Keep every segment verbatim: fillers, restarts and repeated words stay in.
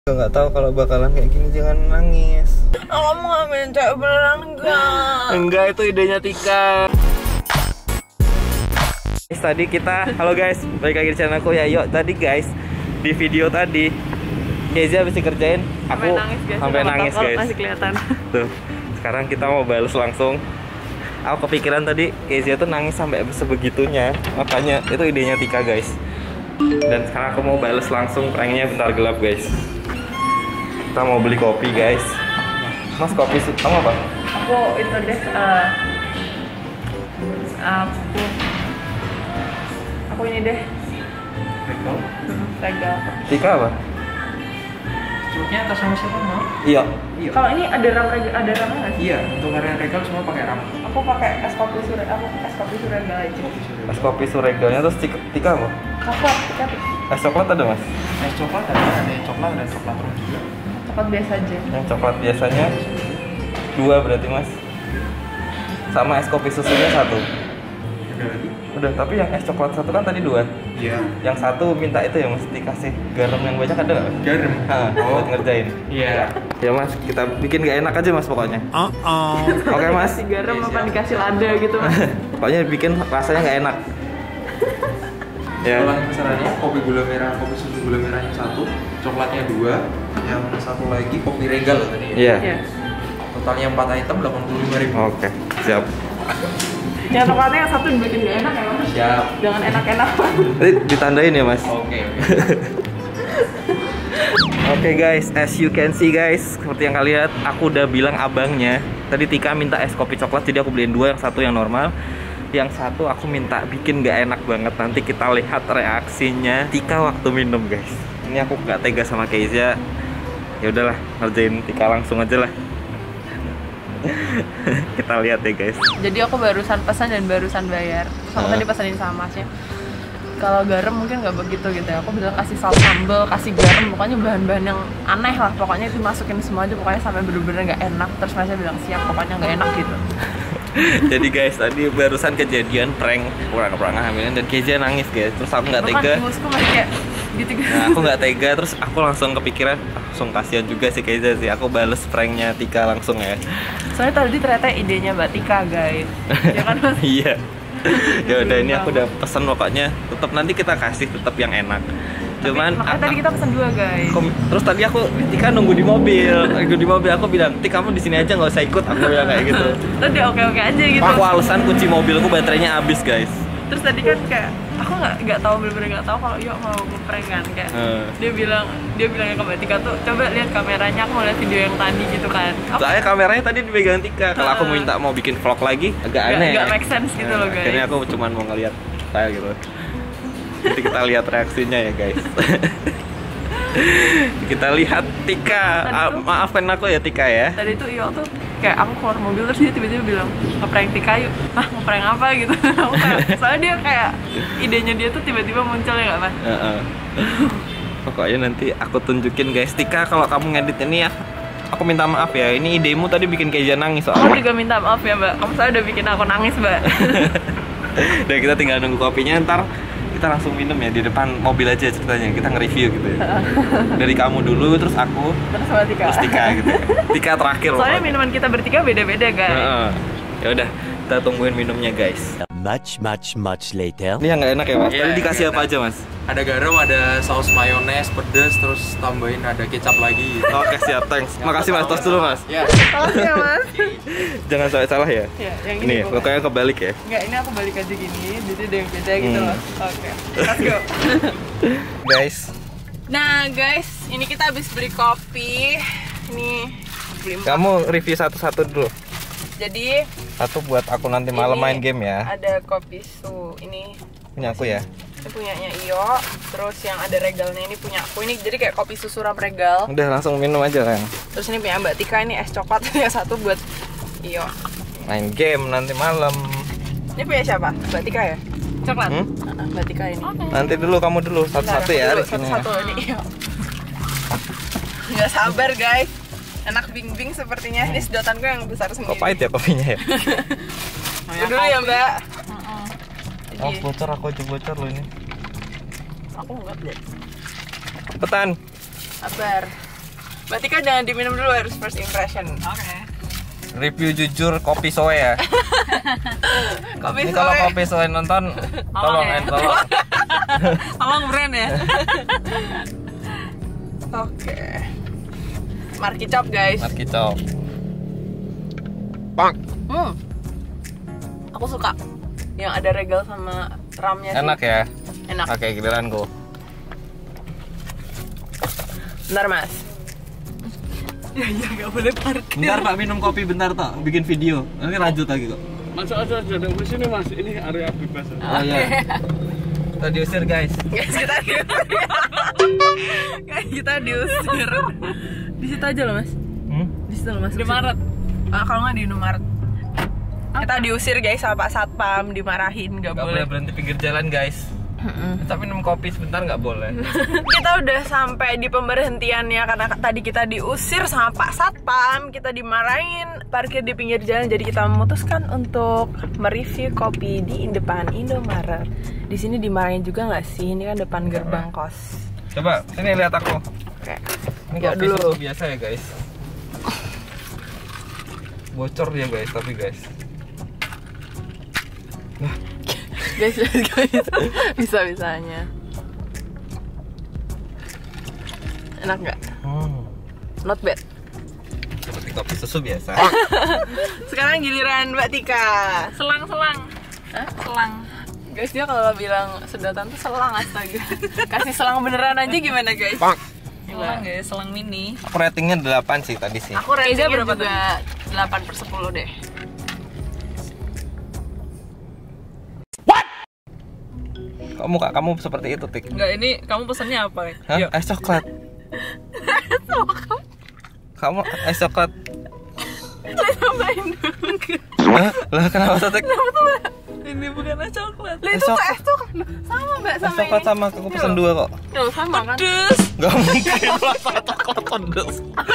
Nggak tahu kalau bakalan kayak gini, jangan nangis. Kamu ngambilin cewek beneran enggak? Enggak, itu idenya Tika. Tadi kita, halo guys, balik lagi di channel aku ya. Yuk, tadi guys, di video tadi Kezia habis dikerjain, aku sampai nangis guys. Sampai nangis guys. Masih kelihatan. Tuh, sekarang kita mau balas langsung. Aku kepikiran tadi Kezia tuh nangis sampai sebegitunya, makanya itu idenya Tika guys. Dan sekarang aku mau balas langsung pranknya bentar gelap guys. Kita mau beli kopi guys. Mas, kopi kamu apa? Aku itu deh. Uh, aku aku ini deh. Regal. Regal. Tika apa? Cuknya atas nama siapa mau? Iya. Iya. Kalau ini ada ram regal, ada ram nggak sih? Iya, untuk varian regal semua pakai ram. Aku pakai es kopi sure, aku es kopi suregal aja. Es kopi suregalnya terus Tika, Tika apa? Coklat, Tika tuh. Es coklat ada mas? Es coklat ada, ada yang coklat dan coklat terus juga. Coklat biasa aja. Yang coklat biasanya dua berarti mas. Sama es kopi susunya satu. Ada lagi? Udah, tapi yang es coklat satu kan tadi dua. Iya. Yang satu minta itu ya mas, dikasih garam yang banyak ada nggak? Garam. Hah, buat ngerjain. Iya. Ya mas, kita bikin gak enak aja mas pokoknya. Oh oh. Oke mas. Dikasih garam apa dikasih lada gitu mas? Pokoknya bikin rasanya nggak enak. Ya. Ulangi pesanannya, kopi gula merah, kopi susu gula merahnya satu, coklatnya dua, yang satu lagi kopi regal tadi. Iya. Iya. Totalnya empat item delapan puluh lima ribu. Oke, siap. Yang coklatnya yang satu dibikin gak enak ya mas? Siap. Jangan enak-enak. Tadi ditandain ya mas. Oke. Oke guys, as you can see guys, seperti yang kalian lihat, aku udah bilang abangnya. Tadi Tika minta es kopi coklat, jadi aku beliin dua, yang satu yang normal, yang satu aku minta bikin gak enak banget. Nanti kita lihat reaksinya Tika waktu minum guys. Ini aku gak tega sama Kezia. Ya udahlah, ngerjain Tika langsung aja lah. Kita lihat ya guys. Jadi aku barusan pesan dan barusan bayar. Terus aku Uh. tadi pesanin sama masnya. Kalau garam mungkin nggak begitu gitu ya. Aku bilang kasih saus sambal, kasih garam, pokoknya bahan-bahan yang aneh lah. Pokoknya itu masukin semua aja, pokoknya sampai bener-bener nggak enak. Terus masnya bilang siap, pokoknya nggak enak gitu. Jadi guys, tadi barusan kejadian prank kurang-kurang hamilin dan Kezia nangis guys. Terus aku nggak tega. Musku masih kayak gitu gitu. Nah, aku nggak tega, terus aku langsung kepikiran, ah, langsung kasihan juga sih Kezia sih. Aku bales pranknya Tika langsung ya. Soalnya tadi ternyata idenya Mbak Tika guys. Ya kan mas? Iya. Ya udah, ini aku udah pesen pokoknya. Tetap nanti kita kasih tetap yang enak. Cuman Tapi, makanya tadi kita pesan dua guys. aku, terus tadi aku Tika nunggu di mobil. Nunggu di mobil aku bilang, "Tik, kamu di sini aja nggak usah ikut." Aku bilang kayak gitu. Tadi oke-oke aja gitu. Aku alasan kunci mobilku baterainya habis guys. Terus tadi kan kayak aku nggak nggak tahu bener-bener nggak tahu kalau yuk mau ngeprank kan kayak Hmm. dia bilang dia bilangnya ke Mbak Tika tuh coba lihat kameranya, aku mau lihat video yang tadi gitu kan. Aku Soalnya kameranya tadi dipegang Tika. Kalau aku minta mau bikin vlog lagi agak nggak aneh. nggak make sense gitu Nah, loh guys. akhirnya aku cuma mau ngeliat style gitu. Jadi kita lihat reaksinya ya guys. Kita lihat Tika. Ah, tuh- maafkan aku ya Tika ya. Tadi tuh Iyo tuh kayak aku keluar mobil terus dia tiba-tiba bilang ngeprank Tika yuk. Ah ngeprank apa gitu. Aku kayak, soalnya dia kayak idenya dia tuh tiba-tiba muncul ya nggak mas? Heeh. Pokoknya nanti aku tunjukin guys. Tika, kalau kamu ngedit ini ya, aku minta maaf ya. Ini idemu tadi bikin Kezia nangis Aku soalnya. juga minta maaf ya Mbak. Kamu soalnya udah bikin aku nangis Mbak. Dan kita tinggal nunggu kopinya, ntar kita langsung minum ya di depan mobil aja ceritanya. Kita nge-review gitu ya. Dari kamu dulu, terus aku, Terus sama Tika. terus Tika gitu ya. Tika terakhir. Soalnya pokoknya. minuman kita bertiga beda-beda guys. Heeh. Ya udah, kita tungguin minumnya guys. Much, much, much later. Ini yang nggak enak ya mas? Iya, Tadi yang dikasih nggak apa enak. aja mas? Ada garam, ada saus mayones pedas, terus tambahin ada kecap lagi. Oke siap, thanks. Makasih mas, tos dulu mas. Ya. Makasih ya mas. Jangan sampai salah ya. Ya, yang ini Ini pokoknya. pokoknya kebalik ya. Enggak, ini aku balik aja gini, jadi ada yang beda gitu Hmm. loh. Oke, let's go. Guys, Nah guys, ini kita habis beli kopi. Ini beli empat. kamu review satu-satu dulu. Jadi Satu buat aku nanti malam ini main game ya. ada kopi su. Ini Punya aku ya. ini punyanya Iyo. Terus yang ada regalnya ini punya aku. Ini jadi kayak kopi susu ram regal. Udah langsung minum aja kan. Terus ini punya Mbak Tika, ini es coklat. Yang satu buat Iyo. Main game nanti malam. Ini punya siapa? Mbak Tika ya? Coklat? Hmm? Ah, Mbak Tika ini. Nanti dulu kamu dulu satu-satu ya Bentar, reviewnya. Satu-satu ini Iyo. Nggak sabar guys. Enak bing-bing sepertinya. Ini sedotan gue yang besar sendiri. Kok pahit ya kopinya ya? Itu dulu ya Mbak. Oh Jadi, bocor, aku aja bocor loh ini. aku nggak beli. Cepetan. Sabar. Berarti kan jangan diminum dulu, harus first impression. Oke. Okay. Review jujur kopi soe ya. Kopi Ini soe. kalau kopi soe nonton, tolong ya. en tolong. Tolong brand ya. Oke. Marki Chop guys. Marki Chop. Hmm. Aku suka yang ada regal sama ramnya. Enak sih. ya. Enak. Oke, giliranku. Bentar mas. Ya ya nggak boleh parkir. Bentar Pak, minum kopi bentar toh, bikin video. Nanti lanjut lagi kok. Masuk aja aja di sini Mas. Ini area bebas. Oh iya. Kita diusir guys. Guys kita diusir. Guys kita diusir. Di situ aja loh mas. Hmm? Di situ loh mas. Di Maret. Ah, kalau nggak di Indomaret. Kita diusir guys sama Pak Satpam, dimarahin, nggak Gak boleh. boleh berhenti pinggir jalan guys. Tapi minum kopi sebentar nggak boleh. Kita udah sampai di pemberhentiannya karena tadi kita diusir sama Pak Satpam, kita dimarahin, parkir di pinggir jalan. Jadi kita memutuskan untuk mereview kopi di depan Indomaret. Di sini dimarahin juga nggak sih? Ini kan depan gerbang kos. Coba sini lihat aku. Oke. Ini Ya, kopi dulu. susu biasa ya guys. Bocor dia guys, tapi guys. Guys, guys, bisa bisanya. Enak nggak? Hmm. Not bad. Seperti kopi susu biasa. Sekarang giliran Mbak Tika. Selang-selang. Hah? Selang. Guys, dia kalau bilang sedotan tuh selang, astaga. Kasih selang beneran aja gimana guys? Selang ya, selang mini. Aku ratingnya delapan sih tadi sih. Aku ratingnya berapa juga delapan per sepuluh deh. Kok muka kamu seperti itu, Tik? Enggak, ini kamu pesannya apa? Hah? Yuk. Es coklat. Kamu es coklat. Tambahin dulu. Hah? Lah kenapa Tik? Ini bukan es coklat. Lah itu tuh es coklat. Sama Mbak Es sama coklat ini. sama aku pesen dua kok. Tuh, sama kan? Pedes. Gak mungkin rasa coklat pedes.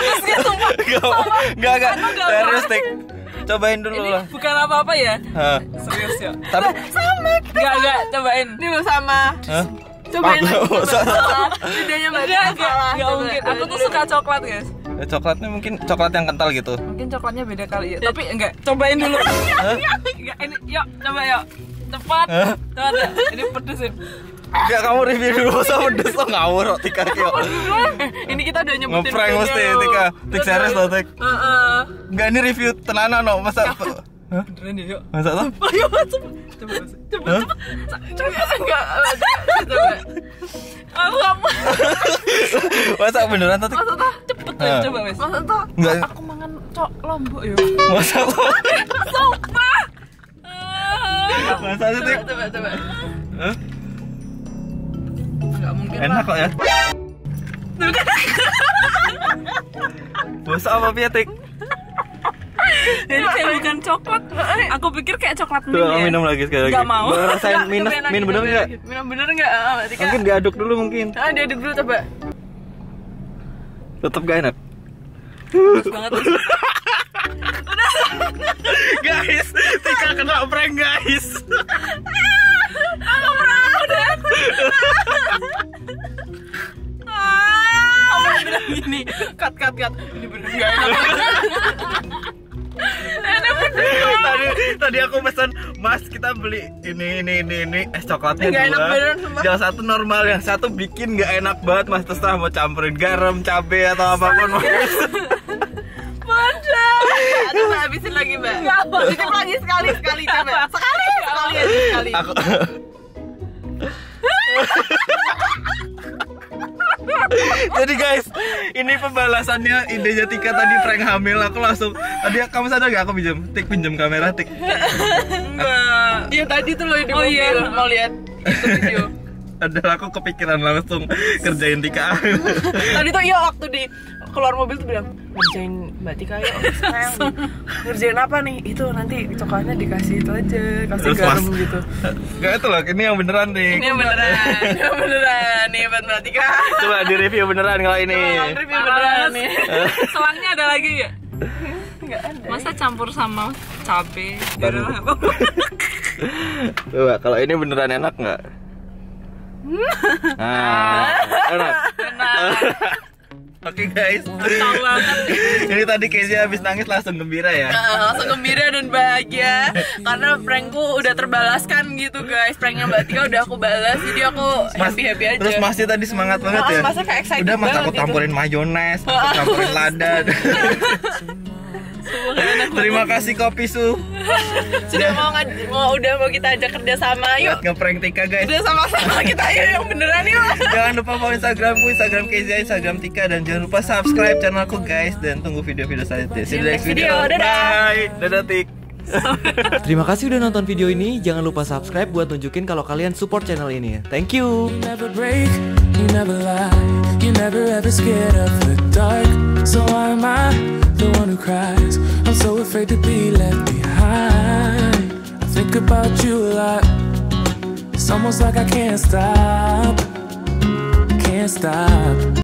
Gak, gak, gak. Serius, Tik. Cobain dulu Ini lah. bukan apa-apa ya? Hah. Serius ya? Tapi Enggak, enggak, cobain. Ini lo sama. Hah? Cobain lagi. Nggak usah. Lidahnya Mbak Enggak, Tika enggak, salah. enggak Coba. mungkin. Aku tuh suka coklat, guys. Ya, coklatnya mungkin coklat yang kental gitu. Mungkin coklatnya beda kali ya. Tapi enggak, cobain dulu. Enggak, ini yuk, coba yuk. Cepat. Hah? Cepat ya. Ini pedesin. Enggak, kamu review dulu sama pedes tuh ngawur kok Tika kyo. Ini kita udah nyebutin. Ngeprank bedanya mesti loh. Tika. Tik serius loh, Tik. Heeh. Enggak, ini review tenanan no. Masa Hah? Beneran deh, yuk. Masa tuh? Ayo, coba. Coba, coba. Hah? Coba enggak. Coba. Aku enggak mau. Masa beneran tuh, Tik? Masa tuh? Cepet Hah? deh, coba, Wes. Masa tuh? Enggak. Aku mangan cok lombok yuk. Masa tuh? Sumpah. Masa tuh, Tik? Coba coba. Hah? Enggak mungkin. Enak kok ya. Bos apa ya, Tik? Jadi kayak bukan coklat. Aku pikir kayak coklat Tuh, mini ya. minum lagi sekali lagi. Nggak mau. Gua rasain minus, Cobain lagi, minum bener cobain enggak? lagi. Minum bener enggak? Ah, Mbak Tika. Mungkin diaduk dulu mungkin. Ah, diaduk dulu coba. Tetep gak enak. Bagus banget. Guys, Tika kena prank guys. Aku pernah udah. Kamu bilang gini, cut cut cut. Ini bener enggak enak. tadi tadi aku pesan, Mas kita beli ini ini ini ini es coklatnya Nggak enak dua. beneran, sumpah. Yang satu normal, yang satu bikin nggak enak banget Mas. Terserah mau campurin garam, cabai atau apapun Mas. Bodoh. Coba habisin lagi, Mbak. Titip lagi sekali sekali coba. Sekali sekali aja sekali. Aku Jadi guys, ini pembalasannya idenya Tika tadi prank hamil. Aku langsung, tadi kamu sadar gak aku pinjam? Tik pinjam kamera, Tik. Enggak. Iya tadi tuh lo di Oh, mobil iya. mau lihat itu video. Adalah aku kepikiran langsung kerjain Tika. Tadi tuh iya waktu di keluar mobil tuh bilang ngerjain Mbak Tika ya, sayang ngerjain apa nih? Itu nanti coklatnya dikasih itu aja, kasih Terus, garam Mas. gitu. Gak itu loh, ini yang beneran nih. Ini yang beneran, ini yang beneran nih buat Mbak Tika. Coba di review beneran kalau ini. Tolong review beneran nih. Selangnya ada lagi nggak? Enggak ada. Masa campur sama cabai? Baru. Coba kalau ini beneran enak nggak? Nah, enak. Enak. Oke guys, Tahu banget. ini tadi Kezia habis nangis langsung gembira ya. Nah, langsung gembira dan bahagia karena prankku udah terbalaskan gitu guys. Pranknya Mbak Tika udah aku balas, jadi aku happy happy aja. Terus Masnya tadi semangat banget Oh, ya. Masnya kayak excited Udah Mas banget aku gitu. campurin mayones, aku campurin lada. Terima kasih Kopi Su. Sudah mau ngaj- mau udah mau kita ajak kerja sama, yuk. Buat ngeprank Tika guys. Udah sama-sama kita ayo yang beneran yuk. Jangan lupa follow Instagramku, Instagram Kezia, Instagram Tika, dan jangan lupa subscribe channelku guys, dan tunggu video-video selanjutnya. See you next video. Dadah. Bye. Dadah Tik. Terima kasih udah nonton video ini. Jangan lupa subscribe buat nunjukin kalau kalian support channel ini ya. Thank you. You never break, you never lie, you never ever scared of the dark. So why am I the one who cries? I'm so afraid to be left behind. I think about you a lot. It's almost like I can't stop, can't stop.